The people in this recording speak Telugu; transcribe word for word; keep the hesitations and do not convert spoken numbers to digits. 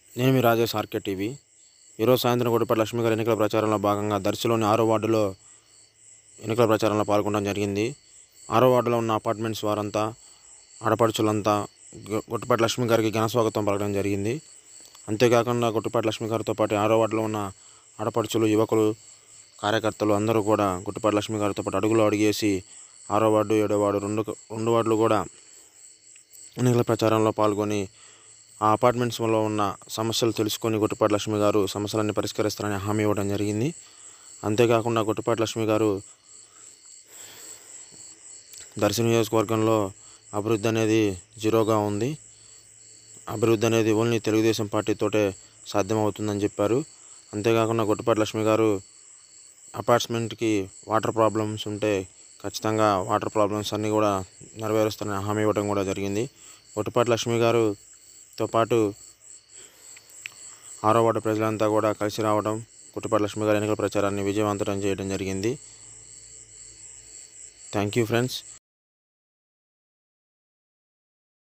నేను మీ రాజేష్ ఆర్కే టీవీ. ఈరోజు సాయంత్రం గుడిపాటి లక్ష్మి గారి ఎన్నికల ప్రచారంలో భాగంగా దర్శిలోని ఆరో వార్డులో ఎన్నికల ప్రచారంలో పాల్గొనడం జరిగింది. ఆరో వార్డులో ఉన్న అపార్ట్మెంట్స్ వారంతా, ఆడపడుచులంతా గుడిపాటి లక్ష్మి గారికి ఘన స్వాగతం పలకడం జరిగింది. అంతేకాకుండా గుడిపాటి లక్ష్మి గారితో పాటు ఆరో వార్డులో ఉన్న ఆడపడుచులు, యువకులు, కార్యకర్తలు అందరూ కూడా గుడిపాటి లక్ష్మి గారితో పాటు అడుగులో అడిగేసి ఆరో వార్డు, ఏడో వార్డు రెండు రెండు వార్డులు కూడా ఎన్నికల ప్రచారంలో పాల్గొని ఆ అపార్ట్మెంట్స్లో ఉన్న సమస్యలు తెలుసుకొని గుడిపాటి లక్ష్మి గారు సమస్యలన్నీ పరిష్కరిస్తారని హామీ ఇవ్వడం జరిగింది. అంతేకాకుండా గుడిపాటి లక్ష్మి గారు దర్శి నియోజకవర్గంలో అభివృద్ధి అనేది జీరోగా ఉంది. అభివృద్ధి అనేది ఓన్లీ తెలుగుదేశం పార్టీతోటే సాధ్యమవుతుందని చెప్పారు. అంతేకాకుండా గుడిపాటి లక్ష్మి గారు అపార్ట్మెంట్కి వాటర్ ప్రాబ్లమ్స్ ఉంటే ఖచ్చితంగా వాటర్ ప్రాబ్లమ్స్ అన్నీ కూడా నెరవేరుస్తారని హామీ ఇవ్వడం కూడా జరిగింది. గుడిపాటి లక్ష్మి గారు తో పాటు ఆరో వార్డు ప్రజలంతా కూడా కలిసి రావడం, గుడిపాటి లక్ష్మి గారి ఎన్నికల ప్రచారాన్ని విజయవంతం చేయడం జరిగింది. Thank you friends.